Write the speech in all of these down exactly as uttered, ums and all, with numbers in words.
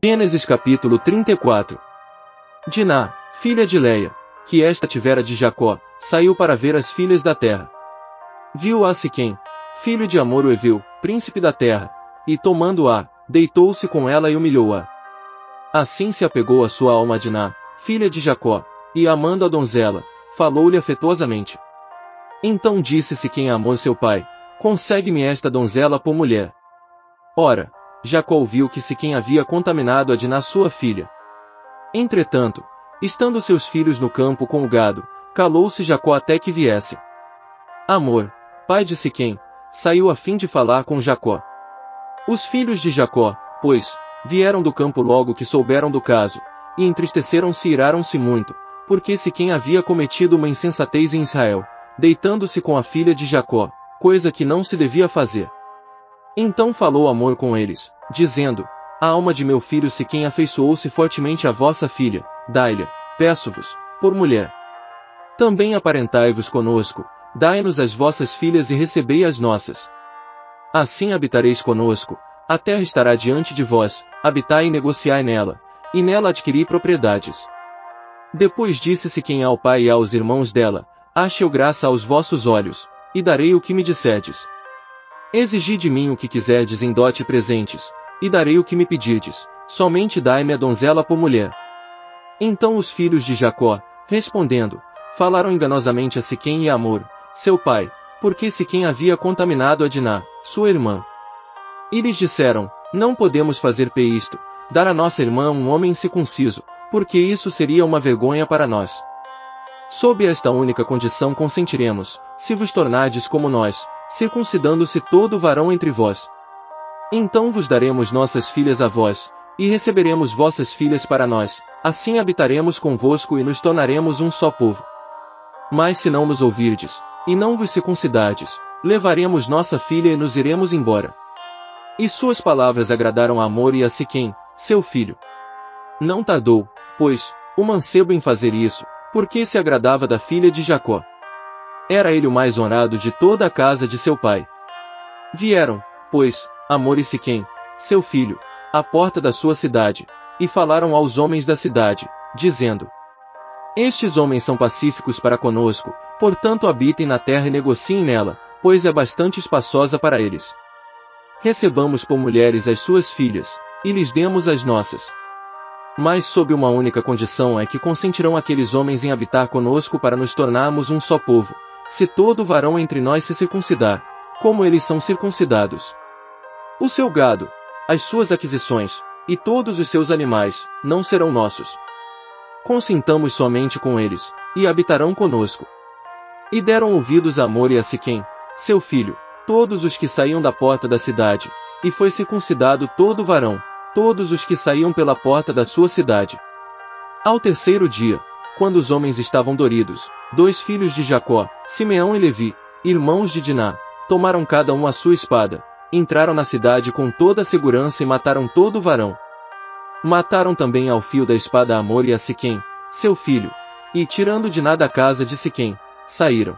Gênesis capítulo trinta e quatro. Diná, filha de Leia, que esta tivera de Jacó, saiu para ver as filhas da terra. Viu-a Siquém, filho de Amor o Heveu, príncipe da terra, e tomando-a, deitou-se com ela e humilhou-a. Assim se apegou a sua alma a Diná, filha de Jacó, e amando a donzela, falou-lhe afetuosamente. Então disse Siquém a Amor seu pai: consegue-me esta donzela por mulher. Ora, Jacó ouviu que Siquém havia contaminado a Diná sua filha. Entretanto, estando seus filhos no campo com o gado, calou-se Jacó até que viesse. Amor, pai de Siquém, saiu a fim de falar com Jacó. Os filhos de Jacó, pois, vieram do campo logo que souberam do caso, e entristeceram-se e iraram-se muito, porque Siquém havia cometido uma insensatez em Israel, deitando-se com a filha de Jacó, coisa que não se devia fazer. Então falou Amor com eles, dizendo: a alma de meu filho Siquém afeiçoou-se fortemente à vossa filha, dai-lhe, peço-vos, por mulher. Também aparentai-vos conosco, dai-nos as vossas filhas e recebei as nossas. Assim habitareis conosco, a terra estará diante de vós, habitai e negociai nela, e nela adquiri propriedades. Depois disse Siquém ao pai e aos irmãos dela: ache eu graça aos vossos olhos, e darei o que me disserdes. Exigi de mim o que quiserdes em dote e presentes, e darei o que me pedirdes, somente dai-me a donzela por mulher. Então os filhos de Jacó, respondendo, falaram enganosamente a Siquém e a Amor, seu pai, porque Siquém havia contaminado a Diná, sua irmã. E lhes disseram: não podemos fazer pe isto, dar a nossa irmã um homem circunciso, porque isso seria uma vergonha para nós. Sob esta única condição consentiremos, se vos tornardes como nós, circuncidando-se todo varão entre vós. Então vos daremos nossas filhas a vós, e receberemos vossas filhas para nós, assim habitaremos convosco e nos tornaremos um só povo. Mas se não nos ouvirdes, e não vos circuncidardes, levaremos nossa filha e nos iremos embora. E suas palavras agradaram a Amor e a Siquém, seu filho. Não tardou, pois, o mancebo em fazer isso, porque se agradava da filha de Jacó. Era ele o mais honrado de toda a casa de seu pai. Vieram, pois, Amor e Siquém, seu filho, à porta da sua cidade, e falaram aos homens da cidade, dizendo: estes homens são pacíficos para conosco, portanto habitem na terra e negociem nela, pois é bastante espaçosa para eles. Recebamos por mulheres as suas filhas, e lhes demos as nossas. Mas sob uma única condição é que consentirão aqueles homens em habitar conosco para nos tornarmos um só povo, se todo varão entre nós se circuncidar, como eles são circuncidados. O seu gado, as suas aquisições, e todos os seus animais, não serão nossos. Consintamos somente com eles, e habitarão conosco. E deram ouvidos a Amor e a Siquém, seu filho, todos os que saíam da porta da cidade, e foi circuncidado todo varão, todos os que saíam pela porta da sua cidade. Ao terceiro dia, quando os homens estavam doridos, dois filhos de Jacó, Simeão e Levi, irmãos de Diná, tomaram cada um a sua espada, entraram na cidade com toda a segurança e mataram todo varão. Mataram também ao fio da espada a Amor e a Siquém, seu filho, e, tirando Diná da casa de Siquém, saíram.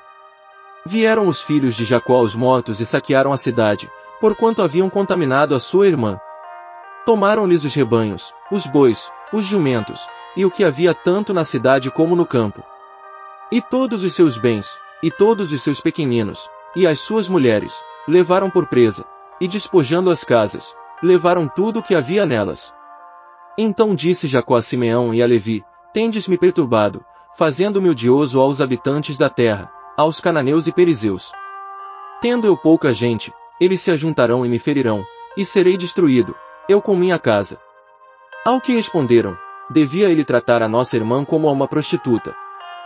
Vieram os filhos de Jacó aos mortos e saquearam a cidade, porquanto haviam contaminado a sua irmã. Tomaram-lhes os rebanhos, os bois, os jumentos, e o que havia tanto na cidade como no campo. E todos os seus bens, e todos os seus pequeninos, e as suas mulheres, levaram por presa, e despojando as casas, levaram tudo o que havia nelas. Então disse Jacó a Simeão e a Levi: tendes-me perturbado, fazendo-me odioso aos habitantes da terra, aos cananeus e perizeus. Tendo eu pouca gente, eles se ajuntarão e me ferirão, e serei destruído, eu com minha casa. Ao que responderam: devia ele tratar a nossa irmã como a uma prostituta.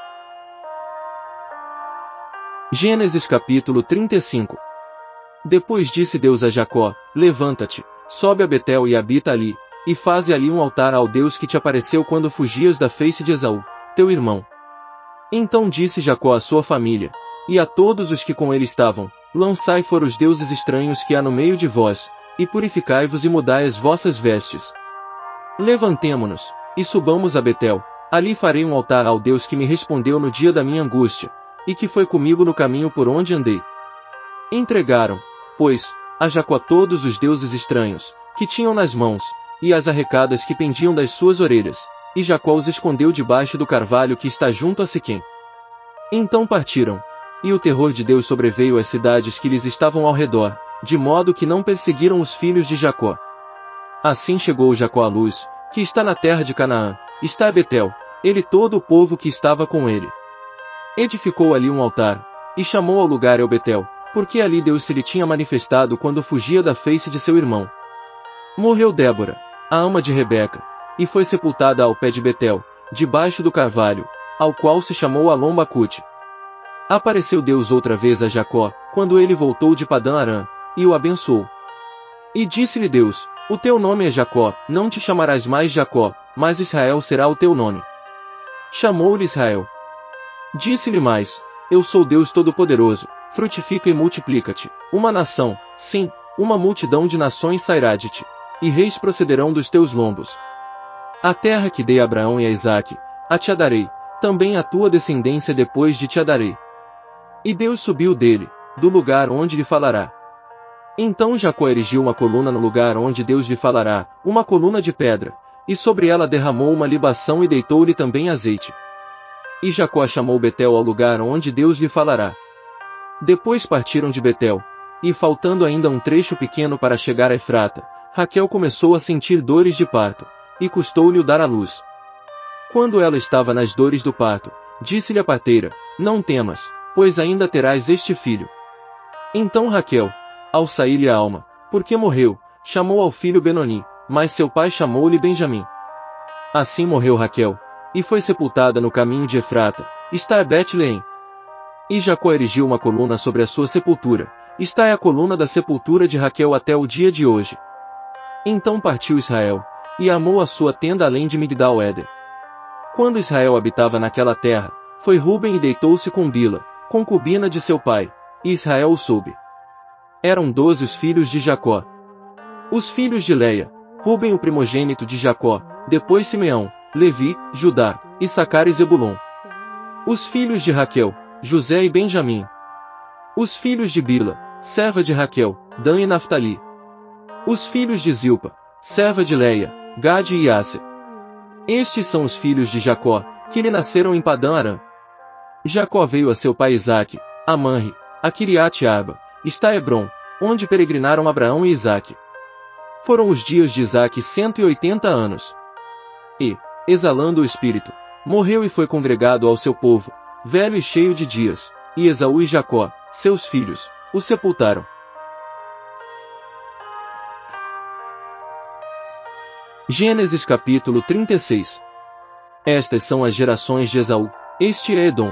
Gênesis capítulo trinta e cinco. Depois disse Deus a Jacó: levanta-te, sobe a Betel e habita ali, e faze ali um altar ao Deus que te apareceu quando fugias da face de Esaú, teu irmão. Então disse Jacó à sua família, e a todos os que com ele estavam: lançai fora os deuses estranhos que há no meio de vós, e purificai-vos e mudai as vossas vestes. Levantemo-nos, e subamos a Betel, ali farei um altar ao Deus que me respondeu no dia da minha angústia, e que foi comigo no caminho por onde andei. Entregaram, pois, a Jacó todos os deuses estranhos, que tinham nas mãos, e as arrecadas que pendiam das suas orelhas, e Jacó os escondeu debaixo do carvalho que está junto a Siquém. Então partiram, e o terror de Deus sobreveio às cidades que lhes estavam ao redor, de modo que não perseguiram os filhos de Jacó. Assim chegou Jacó à luz, que está na terra de Canaã, está a Betel, ele e todo o povo que estava com ele. Edificou ali um altar, e chamou ao lugar El Betel, porque ali Deus se lhe tinha manifestado quando fugia da face de seu irmão. Morreu Débora, a ama de Rebeca, e foi sepultada ao pé de Betel, debaixo do carvalho, ao qual se chamou Alom-Bacute. Apareceu Deus outra vez a Jacó, quando ele voltou de Padã-Arã, e o abençoou. E disse-lhe Deus: o teu nome é Jacó, não te chamarás mais Jacó, mas Israel será o teu nome. Chamou-lhe Israel. Disse-lhe mais: eu sou Deus Todo-Poderoso, frutifica e multiplica-te, uma nação, sim, uma multidão de nações sairá de ti, e reis procederão dos teus lombos. A terra que dei a Abraão e a Isaque, a te a darei, também a tua descendência depois de te a darei. E Deus subiu dele, do lugar onde lhe falará. Então Jacó erigiu uma coluna no lugar onde Deus lhe falará, uma coluna de pedra, e sobre ela derramou uma libação e deitou-lhe também azeite. E Jacó chamou Betel ao lugar onde Deus lhe falará. Depois partiram de Betel, e faltando ainda um trecho pequeno para chegar a Efrata, Raquel começou a sentir dores de parto, e custou-lhe o dar à luz. Quando ela estava nas dores do parto, disse-lhe a parteira: não temas, pois ainda terás este filho. Então Raquel, ao sair-lhe a alma, porque morreu, chamou ao filho Benoni, mas seu pai chamou-lhe Benjamim. Assim morreu Raquel, e foi sepultada no caminho de Efrata, está a Bet-Leém. E Jacó erigiu uma coluna sobre a sua sepultura, está é a coluna da sepultura de Raquel até o dia de hoje. Então partiu Israel, e amou a sua tenda além de Migdal-Éder. Quando Israel habitava naquela terra, foi Ruben e deitou-se com Bila, concubina de seu pai, e Israel o soube. Eram doze os filhos de Jacó. Os filhos de Leia: Ruben o primogênito de Jacó, depois Simeão, Levi, Judá, Issacar e Zebulon. Os filhos de Raquel: José e Benjamim. Os filhos de Bila, serva de Raquel: Dan e Naftali. Os filhos de Zilpa, serva de Leia: Gade e Asser. Estes são os filhos de Jacó, que lhe nasceram em Padã-Arã. Jacó veio a seu pai Isaque, a Manre, a Quiriate-Arba, está Hebrom, onde peregrinaram Abraão e Isaque. Foram os dias de Isaque cento e oitenta anos. E, exalando o espírito, morreu e foi congregado ao seu povo, velho e cheio de dias, e Esaú e Jacó, seus filhos, o sepultaram. Gênesis capítulo trinta e seis. Estas são as gerações de Esaú, este é Edom.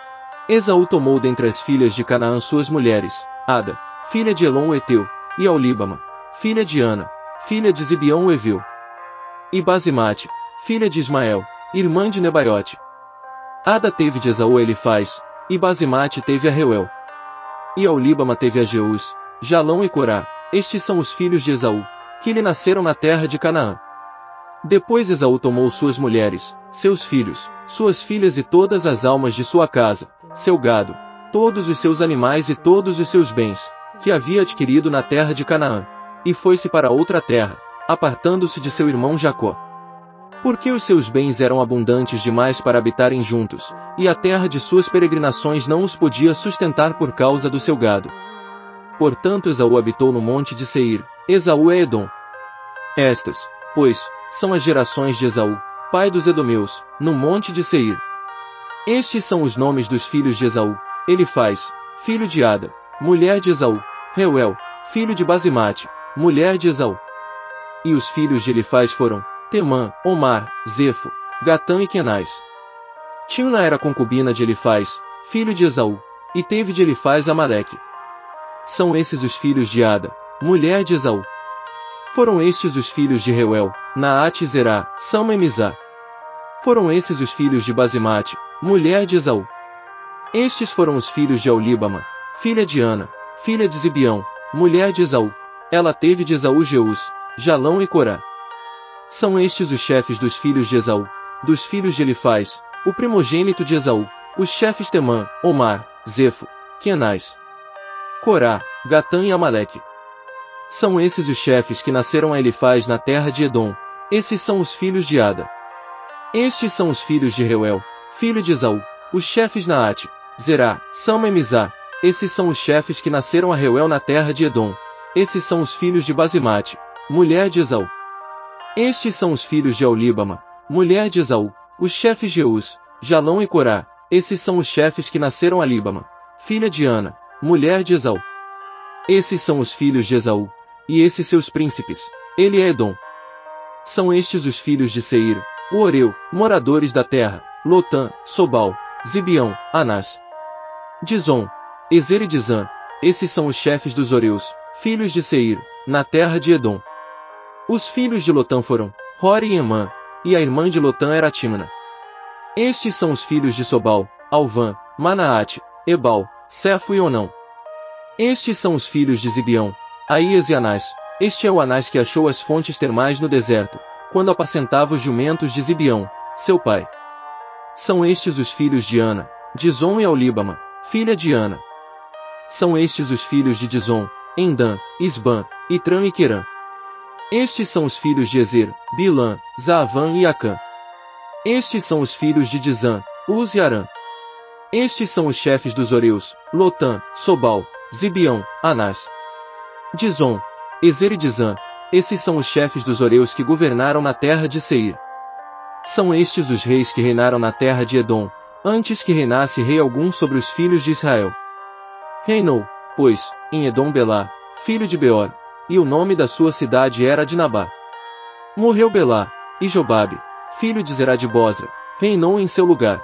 Esaú tomou dentre as filhas de Canaã suas mulheres, Ada, filha de Elon o Eteu, e Aulíbama, filha de Ana, filha de Zibeão o Eveu. E Basimate, filha de Ismael, irmã de Nebaiote. Ada teve de Esaú a Elifaz, e Basimate teve a Reuel. E Aulíbama teve a Jeús, Jalão e Corá, estes são os filhos de Esaú, que lhe nasceram na terra de Canaã. Depois Esaú tomou suas mulheres, seus filhos, suas filhas e todas as almas de sua casa, seu gado, todos os seus animais e todos os seus bens, que havia adquirido na terra de Canaã, e foi-se para outra terra, apartando-se de seu irmão Jacó. Porque os seus bens eram abundantes demais para habitarem juntos, e a terra de suas peregrinações não os podia sustentar por causa do seu gado. Portanto Esaú habitou no monte de Seir, Esaú é Edom. Estas, pois, são as gerações de Esaú, pai dos edomeus, no monte de Seir. Estes são os nomes dos filhos de Esaú: Elifaz, filho de Ada, mulher de Esaú; Reuel, filho de Basimate, mulher de Esaú. E os filhos de Elifaz foram Temã, Omar, Zefo, Gatã e Kenaz. Timna era concubina de Elifaz, filho de Esaú, e teve de Elifaz Amaleque. São esses os filhos de Ada, mulher de Esaú. Foram estes os filhos de Reuel, Naate e Zerá, Sama e Mizá. Foram esses os filhos de Basimate, mulher de Esaú. Estes foram os filhos de Aulíbama, filha de Ana, filha de Zibeão, mulher de Esaú. Ela teve de Esaú Jeús, Jalão e Corá. São estes os chefes dos filhos de Esaú, dos filhos de Elifaz, o primogênito de Esaú, os chefes Temã, Omar, Zefo, Kenaz, Corá, Gatã e Amaleque. São esses os chefes que nasceram a Elifaz na terra de Edom. Esses são os filhos de Ada. Estes são os filhos de Reuel, filho de Esaú, os chefes Naate, Zerá, Sama e Mizá. Esses são os chefes que nasceram a Reuel na terra de Edom. Esses são os filhos de Basemate, mulher de Esaú. Estes são os filhos de Aulíbama, mulher de Esaú, os chefes Jeus, Jalão e Corá. Esses são os chefes que nasceram a Líbama, filha de Ana, mulher de Esaú. Esses são os filhos de Esaú, e esses seus príncipes. Ele é Edom. São estes os filhos de Seir, o Oreu, moradores da terra, Lotã, Sobal, Zibeão, Anás, Dizon, Ezer e Dizã. Esses são os chefes dos Oreus, filhos de Seir, na terra de Edom. Os filhos de Lotã foram Hori e Emã, e a irmã de Lotã era Timna. Estes são os filhos de Sobal, Alvã, Manaate, Ebal, Cefo e Onão. Estes são os filhos de Zibeão, Aías e Anás. Este é o Anás que achou as fontes termais no deserto, quando apacentava os jumentos de Zibeão, seu pai. São estes os filhos de Ana, Dizon e Aulíbama, filha de Ana. São estes os filhos de Dizon, Endã, Isbã, Itrã e Querã. Estes são os filhos de Ezer, Bilã, Zaavã e Acã. Estes são os filhos de Dizã, Uz e Arã. Estes são os chefes dos Oreus, Lotã, Sobal, Zibeão, Anás, Dizon, Ezer e Dizã. Esses são os chefes dos Oreus que governaram na terra de Seir. São estes os reis que reinaram na terra de Edom, antes que reinasse rei algum sobre os filhos de Israel. Reinou, pois, em Edom Belá, filho de Beor, e o nome da sua cidade era Dinabá. Morreu Belá, e Jobabe, filho de Zerá de Bozra, reinou em seu lugar.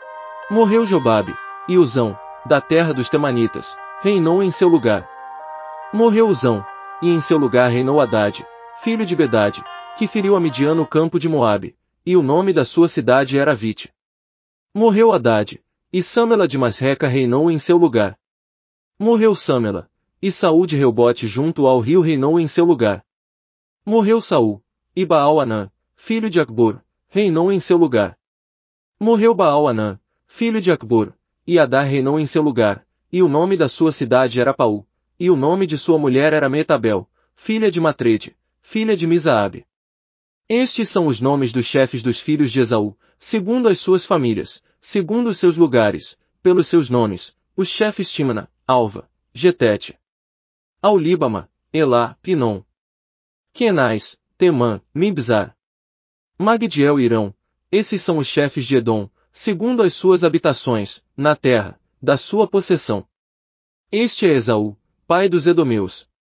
Morreu Jobabe, e Uzão, da terra dos Temanitas, reinou em seu lugar. Morreu Uzão, e em seu lugar reinou Hadade, filho de Bedade, que feriu a Midian no campo de Moabe, e o nome da sua cidade era Vite. Morreu Hadade, e Samela de Masreca reinou em seu lugar. Morreu Samela, e Saul de Reobote junto ao rio reinou em seu lugar. Morreu Saul, e Baal-Anã, filho de Acbor, reinou em seu lugar. Morreu Baal-Anã, filho de Acbor, e Adar reinou em seu lugar, e o nome da sua cidade era Paú, e o nome de sua mulher era Metabel, filha de Matrede, filha de Misaabe. Estes são os nomes dos chefes dos filhos de Esaú, segundo as suas famílias, segundo os seus lugares, pelos seus nomes, os chefes Timna, Alva, Getete, Aulíbama, Elá, Pinom, Kenais, Temã, Mibzar, Magdiel e Irão. Esses são os chefes de Edom, segundo as suas habitações, na terra, da sua possessão. Este é Esaú, pai dos Edomeus.